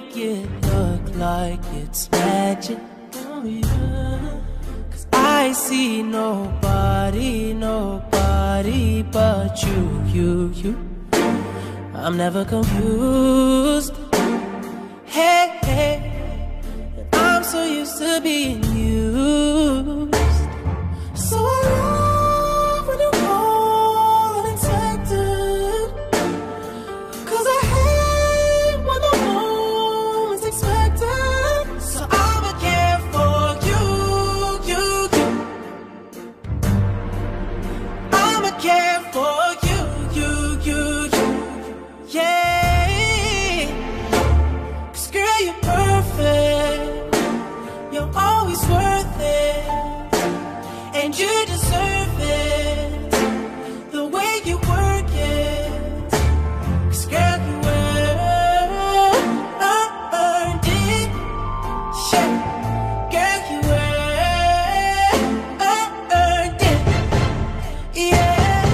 make it look like it's magic. Oh yeah. 'Cause I see nobody, nobody but you. I'm never confused. Hey, I'm so used to being used. So I love when you call unexpected, 'cause I hate when the moment's expected. So I'ma care for you. I'ma care for you. Yeah. 'Cause girl, you're perfect. You're always worth it. And you deserve it, the way you work it. 'Cause girl, you earned it. Yeah. Girl, you earned it. Yeah.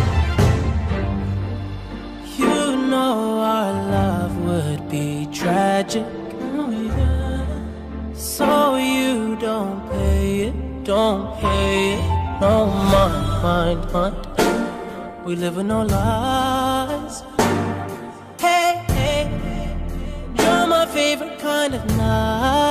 You know our love would be tragic. Oh yeah. So you don't pay it. Don't pay it, no mind. We live with no lies. Hey, you're my favorite kind of night.